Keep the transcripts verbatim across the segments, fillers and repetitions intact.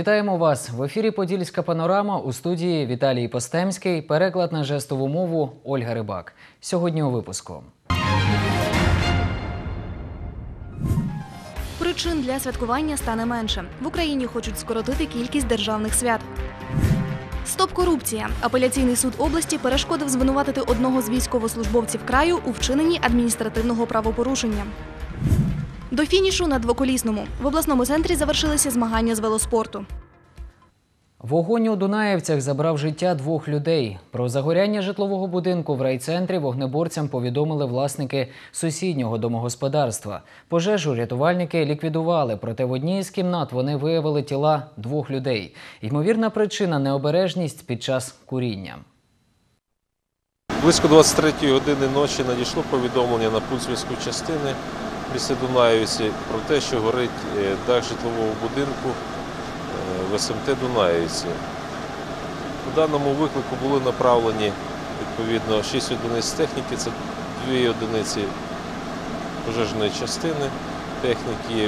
Вітаємо вас! В ефірі «Подільська панорама», у студії Віталій Постемський, переклад на жестову мову Ольга Рибак. Сьогодні у випуску. Причин для святкування стане менше. В Україні хочуть скоротити кількість державних свят. Стоп корупція. Апеляційний суд області перешкодив звинуватити одного з військовослужбовців краю у вчиненні адміністративного правопорушення. До фінішу на двоколісному. В обласному центрі завершилися змагання з велоспорту. Вогонь у Дунаєвцях забрав життя двох людей. Про загоряння житлового будинку в райцентрі вогнеборцям повідомили власники сусіднього домогосподарства. Пожежу рятувальники ліквідували, проте в одній із кімнат вони виявили тіла двох людей. Ймовірна причина – необережність під час куріння. Близько двадцять третьої години ночі надійшло повідомлення на пульт зв'язку частини в місті Дунаївці про те, що горить дах житлового будинку в ес ем те Дунаївці. У даному виклику були направлені відповідно шість одиниць техніки, це дві одиниці пожежної частини техніки.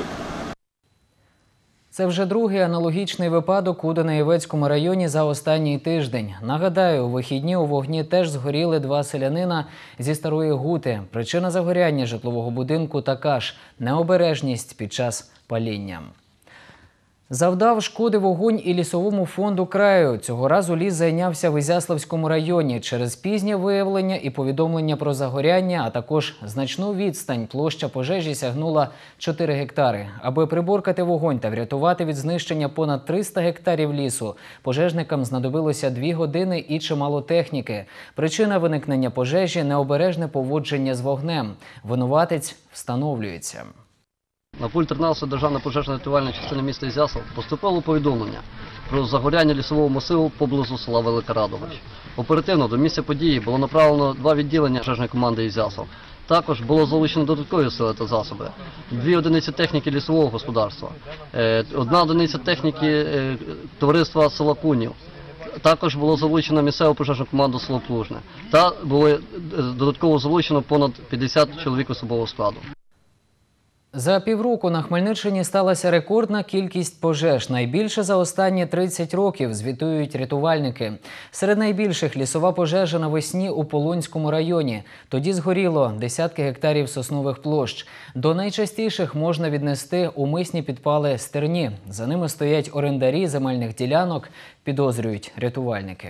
Це вже другий аналогічний випадок у Дунаєвецькому районі за останній тиждень. Нагадаю, у вихідні у вогні теж згоріли два селянина зі Старої Гути. Причина загоряння житлового будинку така ж – необережність під час паління. Завдав шкоди вогонь і лісовому фонду краю. Цього разу ліс зайнявся в Ізяславському районі. Через пізнє виявлення і повідомлення про загоряння, а також значну відстань, площа пожежі сягнула чотири гектари. Аби приборкати вогонь та врятувати від знищення понад триста гектарів лісу, пожежникам знадобилося дві години і чимало техніки. Причина виникнення пожежі – необережне поводження з вогнем. Винуватець встановлюється. На пульт тринадцятої державної пожежно-рятувальної частини міста Ізяслав поступило повідомлення про загоряння лісового масиву поблизу села Велика Радович. Оперативно до місця події було направлено два відділення пожежної команди Ізяслав. Також було залучено додаткові сили та засоби. Дві одиниці техніки лісового господарства, одна одиниця техніки товариства села Кунів. Також було залучено місцеву пожежну команду село Плужне. Та було додатково залучено понад п'ятдесят чоловік особового складу. За півроку на Хмельниччині сталася рекордна кількість пожеж. Найбільше за останні тридцять років, звітують рятувальники. Серед найбільших – лісова пожежа навесні у Полонському районі. Тоді згоріло десятки гектарів соснових площ. До найчастіших можна віднести умисні підпали стерні. За ними стоять орендарі земельних ділянок, підозрюють рятувальники.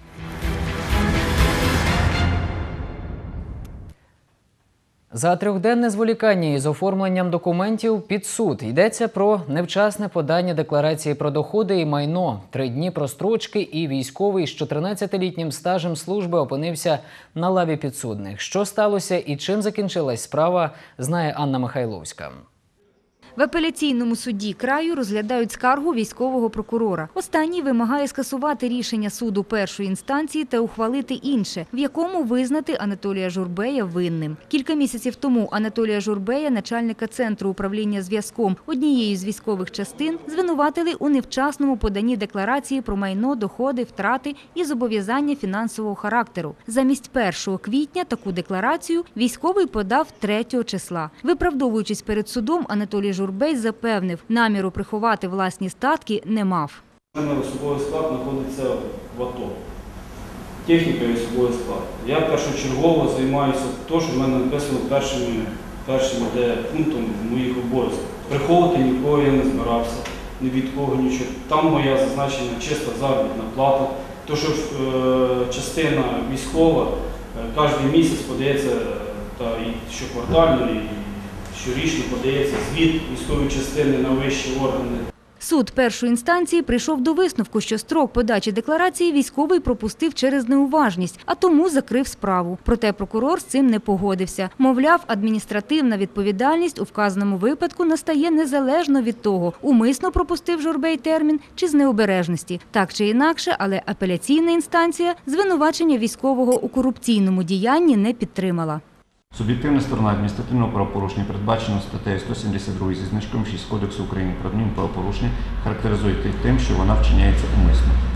За трьохденне зволікання із оформленням документів під суд. Йдеться про невчасне подання декларації про доходи і майно, три дні прострочки, і військовий з чотирнадцятилітнім стажем служби опинився на лаві підсудних. Що сталося і чим закінчилась справа, знає Анна Михайловська. В апеляційному суді краю розглядають скаргу військового прокурора. Останній вимагає скасувати рішення суду першої інстанції та ухвалити інше, в якому визнати Анатолія Журбея винним. Кілька місяців тому Анатолія Журбея, начальника Центру управління зв'язком однієї з військових частин, звинуватили у невчасному поданні декларації про майно, доходи, втрати і зобов'язання фінансового характеру. Замість першого квітня таку декларацію військовий подав третього числа. Виправдовуючись перед судом, Анатолій Журбей Журбей запевнив, наміру приховати власні статки не мав. У мене особовий склад знаходиться в АТО. Техніка і особовий склад. Я першочергово займаюся тим, що в мене написано першим, першим де пунктом моїх обов'язків. Приховувати нікого я не збирався, ні від кого нічого. Там моя зазначена чиста заробітна плата. То, що е, частина військова е, кожен місяць подається та, і щоквартально, і щорічно подається звіт військової частини на вищі органи. Суд першої інстанції прийшов до висновку, що строк подачі декларації військовий пропустив через неуважність, а тому закрив справу. Проте прокурор з цим не погодився. Мовляв, адміністративна відповідальність у вказаному випадку настає незалежно від того, умисно пропустив Журбей термін чи з необережності. Так чи інакше, але апеляційна інстанція звинувачення військового у корупційному діянні не підтримала. Суб'єктивна сторона адміністративного правопорушення, передбаченого статтею сто сімдесят два зі значком шість Кодексу України про адмінправопорушення, характеризує тим, що вона вчиняється умисно.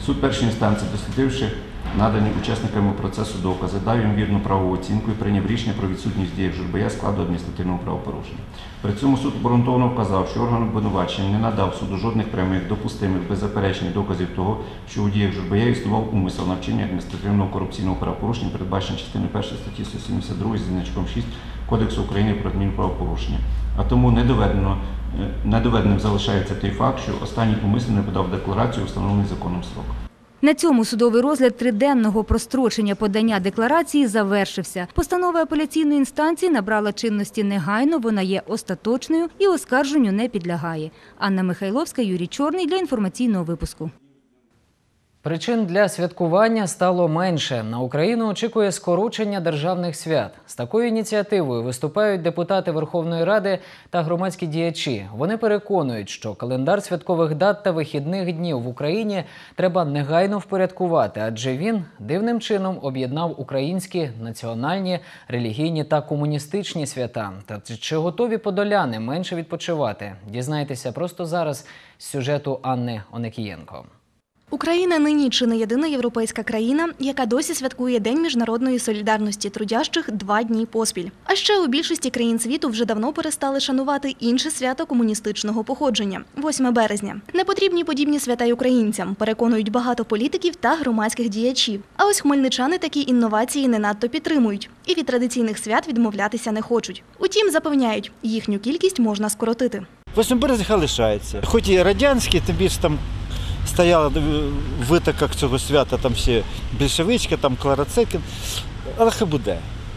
Суд першої інстанції, дослідивши надані учасниками процесу докази, дав їм вірну правову оцінку і прийняв рішення про відсутність дії Журбая складу адміністративного правопорушення. При цьому суд обґрунтовано вказав, що орган обвинувачення не надав суду жодних прямих, допустимих, беззаперечних доказів того, що у діях Журбая існував умисел на вчинення адміністративного корупційного правопорушення, передбаченого частиною першої статті сто сімдесят два зі значком шість Кодексу України про адмінправопорушення. А тому недоведено, недоведеним залишається той факт, що останній умисно подав декларацію, встановлений законом строк. На цьому судовий розгляд триденного прострочення подання декларації завершився. Постанова апеляційної інстанції набрала чинності негайно, вона є остаточною і оскарженню не підлягає. Анна Михайловська, Юрій Чорний для інформаційного випуску. Причин для святкування стало менше. На Україну очікує скорочення державних свят. З такою ініціативою виступають депутати Верховної Ради та громадські діячі. Вони переконують, що календар святкових дат та вихідних днів в Україні треба негайно впорядкувати, адже він дивним чином об'єднав українські, національні, релігійні та комуністичні свята. Та чи готові подоляни менше відпочивати? Дізнайтеся просто зараз з сюжету Анни Онекієнко. Україна нині чи не єдина європейська країна, яка досі святкує День міжнародної солідарності трудящих два дні поспіль. А ще у більшості країн світу вже давно перестали шанувати інше свято комуністичного походження – восьме березня. Не потрібні подібні свята й українцям, переконують багато політиків та громадських діячів. А ось хмельничани такі інновації не надто підтримують і від традиційних свят відмовлятися не хочуть. Утім, запевняють, їхню кількість можна скоротити. восьме березня хай лишається. Хоч і радянські, тим більше там стояла в витоках цього свята там всі більшовички, там Клара Цекін, але хай буде.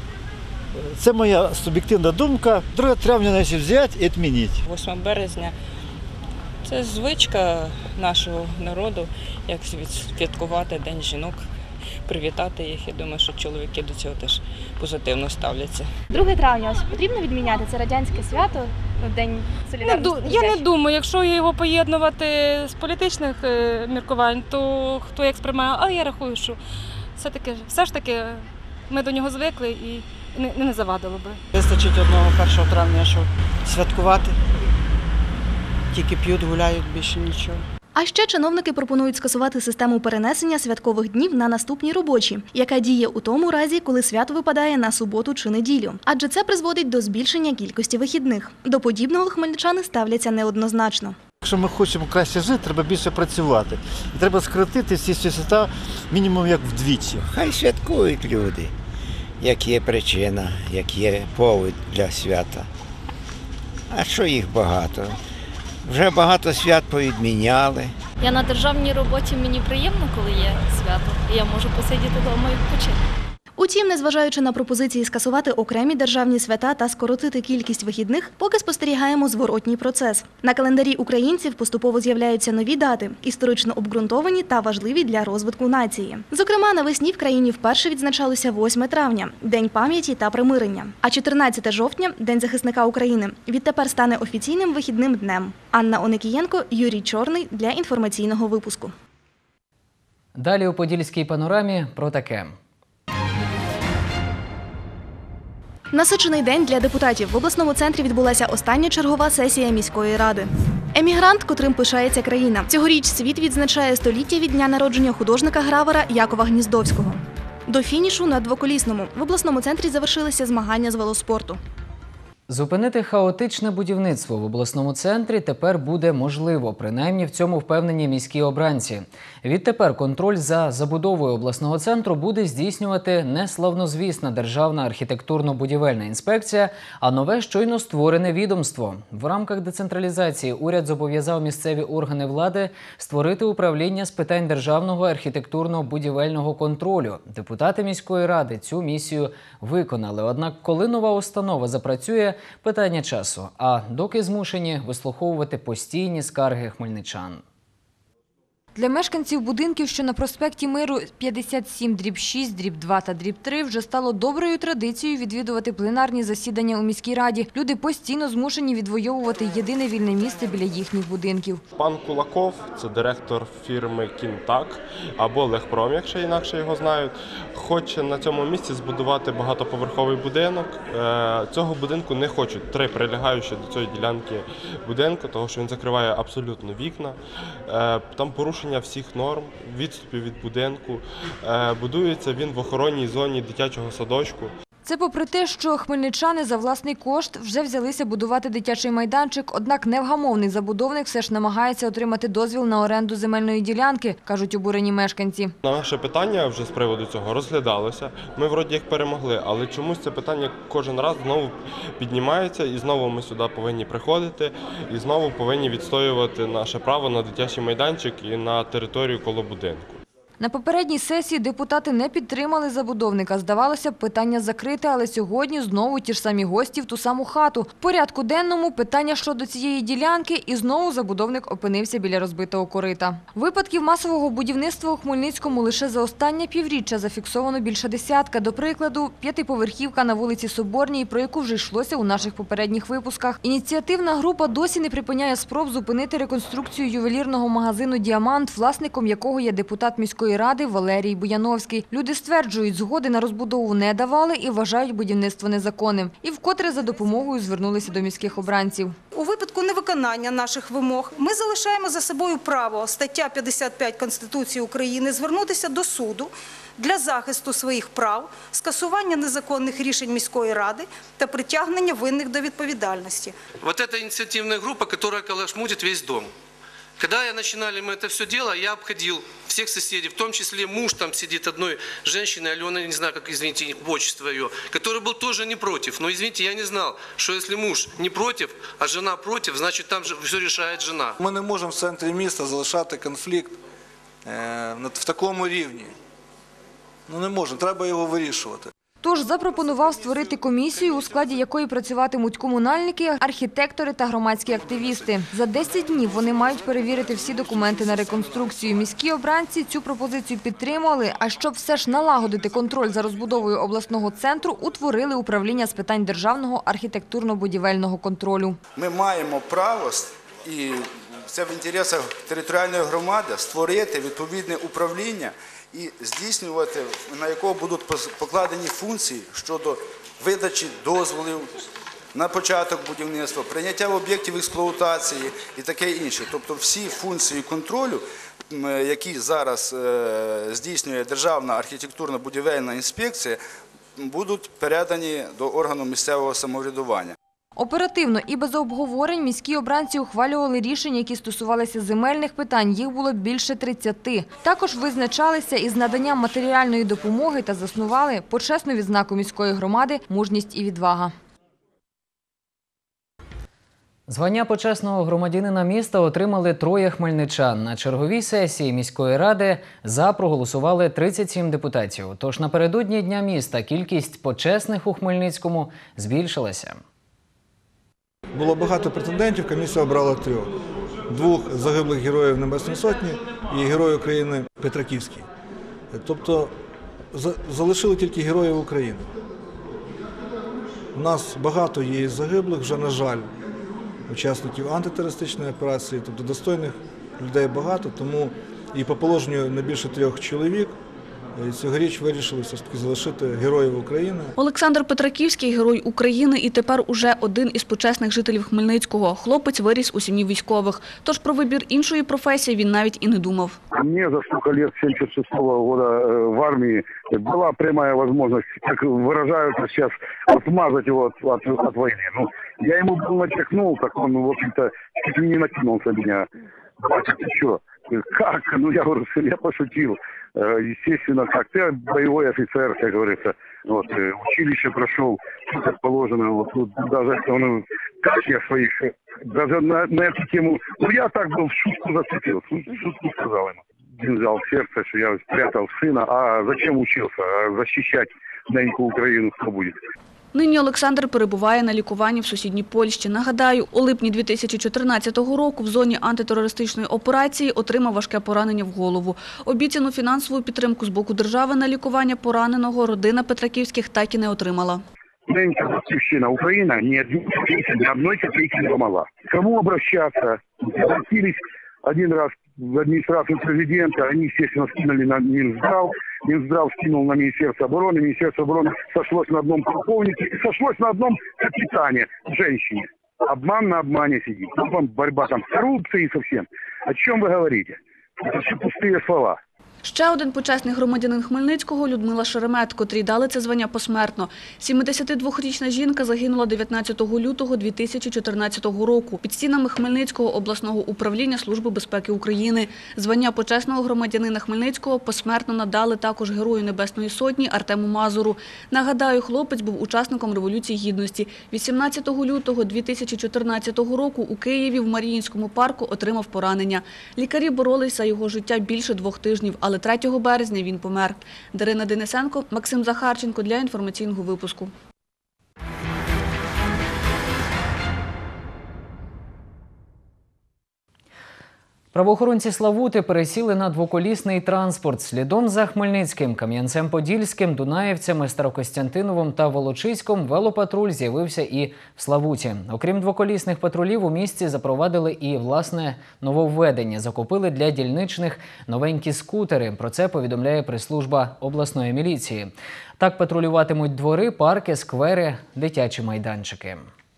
Це моя суб'єктивна думка. друге травня навіть взяти і відмінити. восьме березня – це звичка нашого народу, як святкувати День жінок, привітати їх. Я думаю, що чоловіки до цього теж позитивно ставляться. друге травня ось потрібно відміняти? Це радянське свято, День солідарності. Я не думаю, якщо його поєднувати з політичних міркувань, то хто як сприймає, але я рахую, що все-таки, все ж таки ми до нього звикли і не, не завадило би. Вистачить одного першого травня, щоб святкувати, тільки п'ють, гуляють, більше нічого. А ще чиновники пропонують скасувати систему перенесення святкових днів на наступні робочі, яка діє у тому разі, коли свято випадає на суботу чи неділю. Адже це призводить до збільшення кількості вихідних. До подібного хмельничани ставляться неоднозначно. Якщо ми хочемо краще жити, треба більше працювати. І треба скоротити всі свята мінімум як вдвічі. Хай святкують люди, як є причина, як є повод для свята. А що їх багато? Вже багато свят повідміняли. Я на державній роботі, мені приємно, коли є свято, і я можу посидіти вдома і відпочити. Утім, незважаючи на пропозиції скасувати окремі державні свята та скоротити кількість вихідних, поки спостерігаємо зворотній процес. На календарі українців поступово з'являються нові дати, історично обґрунтовані та важливі для розвитку нації. Зокрема, навесні в країні вперше відзначалося восьме травня – День пам'яті та примирення. А чотирнадцяте жовтня – День захисника України. Відтепер стане офіційним вихідним днем. Анна Онекієнко, Юрій Чорний для інформаційного випуску. Далі у Подільській панорамі про таке. Насичений день для депутатів. В обласному центрі відбулася остання чергова сесія міської ради. Емігрант, котрим пишається країна. Цьогоріч світ відзначає століття від дня народження художника-гравера Якова Гніздовського. До фінішу на двоколісному. В обласному центрі завершилися змагання з велоспорту. Зупинити хаотичне будівництво в обласному центрі тепер буде можливо, принаймні в цьому впевнені міські обранці. Відтепер контроль за забудовою обласного центру буде здійснювати не славнозвісна Державна архітектурно-будівельна інспекція, а нове щойно створене відомство. В рамках децентралізації уряд зобов'язав місцеві органи влади створити управління з питань державного архітектурно-будівельного контролю. Депутати міської ради цю місію виконали. Однак, коли нова установа запрацює, питання часу, а доки змушені вислуховувати постійні скарги хмельничан. Для мешканців будинків, що на проспекті Миру п'ятдесят сім дріб шість, дріб два та дріб три, вже стало доброю традицією відвідувати пленарні засідання у міській раді. Люди постійно змушені відвоювати єдине вільне місце біля їхніх будинків. Пан Кулаков – це директор фірми «Кінтак» або «Легпром», якщо інакше його знають, хоче на цьому місці збудувати багатоповерховий будинок. Цього будинку не хочуть три прилягаючі до цієї ділянки будинку, тому що він закриває абсолютно вікна. Там порушує порушення всіх норм, відступів від будинку. Будується він в охоронній зоні дитячого садочку. Це попри те, що хмельничани за власний кошт вже взялися будувати дитячий майданчик, однак невгамовний забудовник все ж намагається отримати дозвіл на оренду земельної ділянки, кажуть обурені мешканці. Наше питання вже з приводу цього розглядалося, ми вроді як перемогли, але чомусь це питання кожен раз знову піднімається і знову ми сюди повинні приходити і знову повинні відстоювати наше право на дитячий майданчик і на територію коло будинку. На попередній сесії депутати не підтримали забудовника. Здавалося б, питання закрите, але сьогодні знову ті ж самі гості в ту саму хату. В порядку денному питання щодо цієї ділянки, і знову забудовник опинився біля розбитого корита. Випадків масового будівництва у Хмельницькому лише за останнє півріччя зафіксовано більше десятка. До прикладу, п'ятиповерхівка на вулиці Соборній, про яку вже йшлося у наших попередніх випусках. Ініціативна група досі не припиняє спроб зупинити реконструкцію ювелірного магазину «Діамант», власником якого є депутат міської ради Валерій Буяновський. Люди стверджують, згоди на розбудову не давали і вважають будівництво незаконним. І вкотре за допомогою звернулися до міських обранців. У випадку невиконання наших вимог ми залишаємо за собою право, стаття п'ятдесят п'ять Конституції України, звернутися до суду для захисту своїх прав, скасування незаконних рішень міської ради та притягнення винних до відповідальності. Вот эта инициативная группа, которая калашмутит весь дом. Когда начинали мы это все дело, я обходил всех соседей, в том числе муж там сидит одной женщины, Алена, не знаю, как, извините, отчество ее, который был тоже не против. Но, извините, я не знал, что если муж не против, а жена против, значит там же все решает жена. Ми не можемо в центрі міста залишати конфлікт е, в такому рівні. Ну не можемо, треба його вирішувати. Тож запропонував створити комісію, у складі якої працюватимуть комунальники, архітектори та громадські активісти. За десять днів вони мають перевірити всі документи на реконструкцію. Міські обранці цю пропозицію підтримали, а щоб все ж налагодити контроль за розбудовою обласного центру, утворили управління з питань державного архітектурно-будівельного контролю. Ми маємо право, і це в інтересах територіальної громади, створити відповідне управління і здійснювати, на якого будуть покладені функції щодо видачі дозволів на початок будівництва, прийняття об'єктів експлуатації і таке інше. Тобто всі функції контролю, які зараз здійснює Державна архітектурно-будівельна інспекція, будуть передані до органу місцевого самоврядування. Оперативно і без обговорень міські обранці ухвалювали рішення, які стосувалися земельних питань. Їх було більше тридцяти. Також визначалися із наданням матеріальної допомоги та заснували почесну відзнаку міської громади «Мужність і відвага». Звання почесного громадянина міста отримали троє хмельничан. На черговій сесії міської ради «за» проголосували тридцять сім депутатів. Тож напередодні Дня міста кількість почесних у Хмельницькому збільшилася. Було багато претендентів, комісія обрала трьох. Двох загиблих героїв Небесної Сотні і Герой України Петраківський. Тобто залишили тільки Героїв України. У нас багато є загиблих, вже, на жаль, учасників антитерористичної операції, тобто достойних людей багато, тому і по положенню не більше трьох чоловік. І цьогоріч вирішили все ж таки залишити Героїв України. Олександр Петраківський – Герой України і тепер уже один із почесних жителів Хмельницького. Хлопець виріс у сім'ї військових. Тож про вибір іншої професії він навіть і не думав. Мені за стільки років сімдесят шестого року в армії була пряма можливість, як виражаються зараз, отмазати його від, від, від війни. Ну, я йому був натякнув, так він, в общем-то, чуть не накинулся на мене. Батя, ты что? Как? Ну, я говорю, я пошутил. Естественно, как ты боевой офицер, как говорится. Вот, училище прошел, как положено. Вот, вот, даже, он, как я своих, даже на, на эту тему, ну, я так был, в шутку зацепил, в шутку сказал ему. Он взял в сердце, что я спрятал сына, а зачем учился? А защищать неньку Украину кто будет? Нині Олександр перебуває на лікуванні в сусідній Польщі. Нагадаю, у липні дві тисячі чотирнадцятого року в зоні антитерористичної операції отримав важке поранення в голову. Обіцяну фінансову підтримку з боку держави на лікування пораненого родина Петраківських так і не отримала. Ненька батьківщина Україна ні одної копійки не помогла. Кому обращаться? Обратились один раз в администрацию президента, они, естественно, скинули на Минздрав. Минздрав скинул на Министерство обороны, Министерство обороны сошлось на одном полковнике и сошлось на одном капитане, женщине. Обман на обмане сидит. Борьба там с коррупцией совсем. О чем вы говорите? Это все пустые слова. Ще один почесний громадянин Хмельницького – Людмила Шеремет, котрій дали це звання посмертно. сімдесятидвохрічна жінка загинула дев'ятнадцятого лютого дві тисячі чотирнадцятого року під стінами Хмельницького обласного управління Служби безпеки України. Звання почесного громадянина Хмельницького посмертно надали також Герою Небесної Сотні Артему Мазуру. Нагадаю, хлопець був учасником Революції Гідності. вісімнадцятого лютого дві тисячі чотирнадцятого року у Києві в Маріїнському парку отримав поранення. Лікарі боролись за його життя більше двох тижнів, але третього березня він помер. Дарина Денисенко, Максим Захарченко для інформаційного випуску. Правоохоронці Славути пересіли на двоколісний транспорт. Слідом за Хмельницьким, Кам'янцем-Подільським, Дунаєвцями, Старокостянтиновим та Волочиськом велопатруль з'явився і в Славуті. Окрім двоколісних патрулів, у місті запровадили і власне нововведення. Закупили для дільничних новенькі скутери. Про це повідомляє прес-служба обласної міліції. Так патрулюватимуть двори, парки, сквери, дитячі майданчики.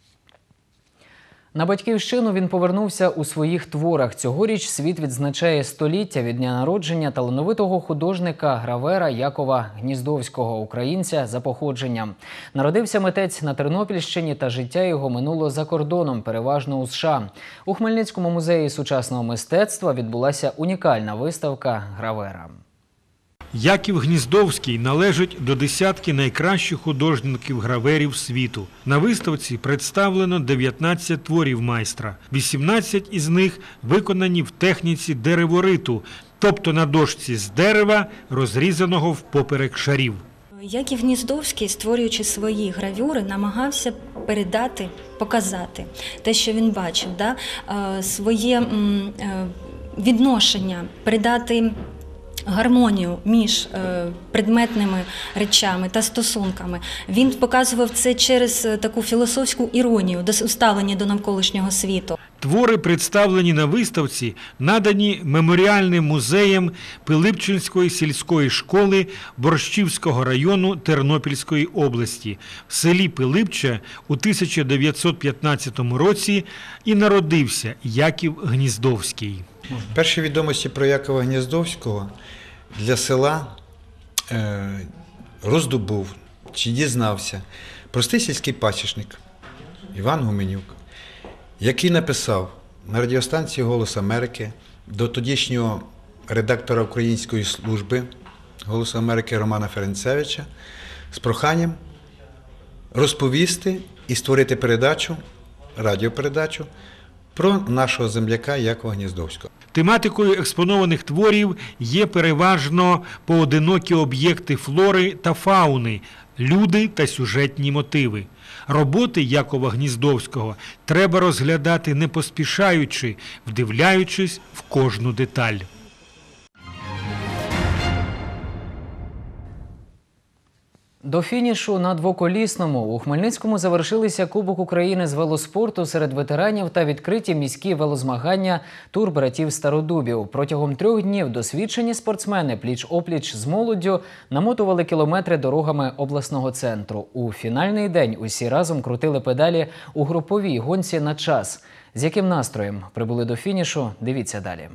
На батьківщину він повернувся у своїх творах. Цьогоріч світ відзначає століття від дня народження талановитого художника-гравера Якова Гніздовського, українця за походженням. Народився митець на Тернопільщині, та життя його минуло за кордоном, переважно у США. У Хмельницькому музеї сучасного мистецтва відбулася унікальна виставка гравера. Яків Гніздовський належить до десятки найкращих художників-граверів світу. На виставці представлено дев'ятнадцять творів майстра. вісімнадцять із них виконані в техніці деревориту, тобто на дошці з дерева, розрізаного впоперек шарів. Яків Гніздовський, створюючи свої гравюри, намагався передати, показати те, що він бачив, да? Своє відношення, передати гармонію між предметними речами та стосунками. Він показував це через таку філософську іронію, ставлення до навколишнього світу. Твори, представлені на виставці, надані меморіальним музеям Пилипчинської сільської школи Борщівського району Тернопільської області. В селі Пилипче у тисяча дев'ятсот п'ятнадцятому році і народився Яків Гніздовський. Перші відомості про Якова Гніздовського для села е, роздобув чи дізнався простий сільський пасічник Іван Гуменюк, який написав на радіостанції «Голос Америки» до тодішнього редактора Української служби «Голосу Америки» Романа Ференцевича з проханням розповісти і створити передачу, радіопередачу про нашого земляка Якова Гніздовського. Тематикою експонованих творів є переважно поодинокі об'єкти флори та фауни, люди та сюжетні мотиви. Роботи Якова Гніздовського треба розглядати не поспішаючи, вдивляючись в кожну деталь. До фінішу на двоколісному у Хмельницькому завершилися Кубок України з велоспорту серед ветеранів та відкриті міські велозмагання «Тур братів Стародубів». Протягом трьох днів досвідчені спортсмени пліч-опліч з молоддю намотували кілометри дорогами обласного центру. У фінальний день усі разом крутили педалі у груповій гонці на час. З яким настроєм прибули до фінішу, дивіться далі.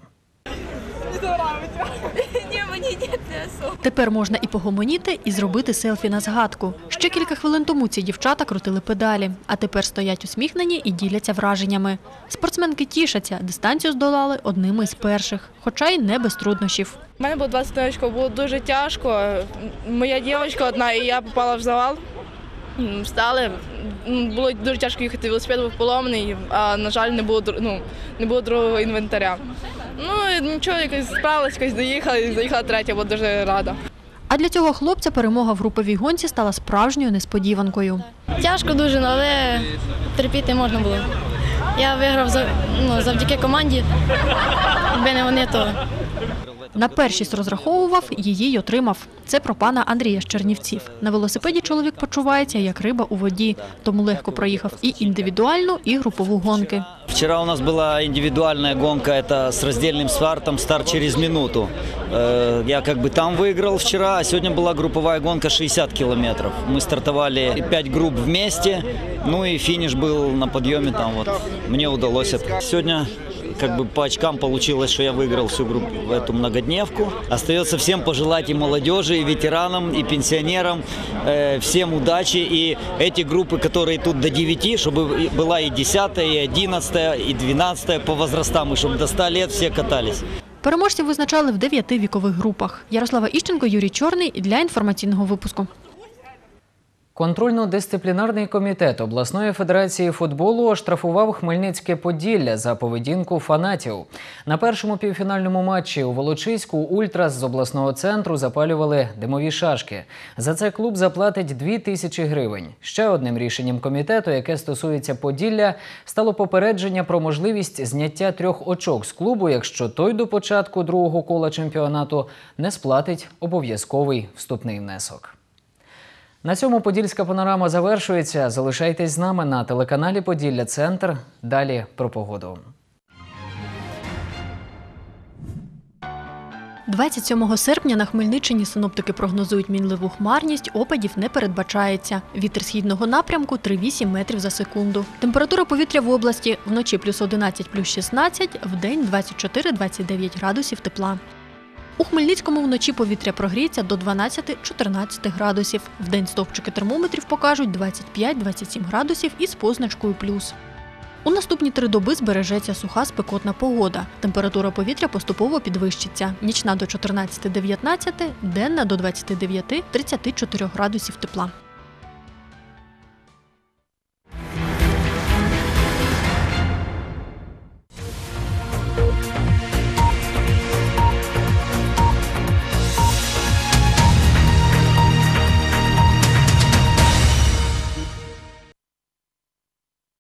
Тепер можна і погомоніти, і зробити селфі на згадку. Ще кілька хвилин тому ці дівчата крутили педалі, а тепер стоять усміхнені і діляться враженнями. Спортсменки тішаться, дистанцію здолали одними із перших, хоча й не без труднощів. У мене було двадцять очко, було дуже тяжко. Моя дівчинка одна, і я попала в завал. Встали, було дуже тяжко їхати, велосипед був поломаний, а, на жаль, не було, ну, не було другого інвентаря. Ну, нічого, якось справилась, якось доїхала, і заїхала третя, була дуже рада. А для цього хлопця перемога в груповій гонці стала справжньою несподіванкою. Тяжко дуже, але терпіти можна було. Я виграв ну, завдяки команді, якби не вони, то... На першість розраховував, її й отримав. Це про пана Андрія з Чернівців. На велосипеді чоловік почувається, як риба у воді, тому легко проїхав і індивідуальну, і групову гонки. Вчера у нас была индивидуальная гонка, это с раздельным стартом, старт через минуту. Я как бы там выиграл вчера, а сегодня была групповая гонка шестьдесят километров. Мы стартовали пять групп вместе, ну и финиш был на подъеме там вот. Мне удалось это. Сегодня как бы по очкам получилось, что я выиграл всю группу, эту многодневку. Остается всем пожелать и молодежи, и ветеранам, и пенсионерам, э, всем удачи. И эти группы, которые тут до девяти, чтобы была и десятая, и одиннадцатая, и двенадцатая по возрастам, и чтобы до ста лет все катались. Переможців визначали в дев'яти вікових групах. Ярослава Іщенко, Юрій Чорний для інформаційного випуску. Контрольно-дисциплінарний комітет обласної федерації футболу оштрафував Хмельницьке Поділля за поведінку фанатів. На першому півфінальному матчі у Волочиську ультрас з обласного центру запалювали димові шашки. За це клуб заплатить дві тисячі гривень. Ще одним рішенням комітету, яке стосується Поділля, стало попередження про можливість зняття трьох очок з клубу, якщо той до початку другого кола чемпіонату не сплатить обов'язковий вступний внесок. На цьому «Подільська панорама» завершується. Залишайтесь з нами на телеканалі «Поділля Центр». Далі про погоду. двадцять сьомого серпня на Хмельниччині синоптики прогнозують мінливу хмарність, опадів не передбачається. Вітер східного напрямку – три цілих вісім метрів за секунду. Температура повітря в області – вночі плюс одинадцять, плюс шістнадцять, вдень двадцять чотири - двадцять дев'ять градусів тепла. У Хмельницькому вночі повітря прогріється до дванадцяти - чотирнадцяти градусів. Вдень стовпчики термометрів покажуть двадцять п'ять - двадцять сім градусів із позначкою плюс. У наступні три доби збережеться суха спекотна погода. Температура повітря поступово підвищиться. Нічна до чотирнадцяти - дев'ятнадцяти, денна до двадцяти дев'яти - тридцяти чотирьох градусів тепла.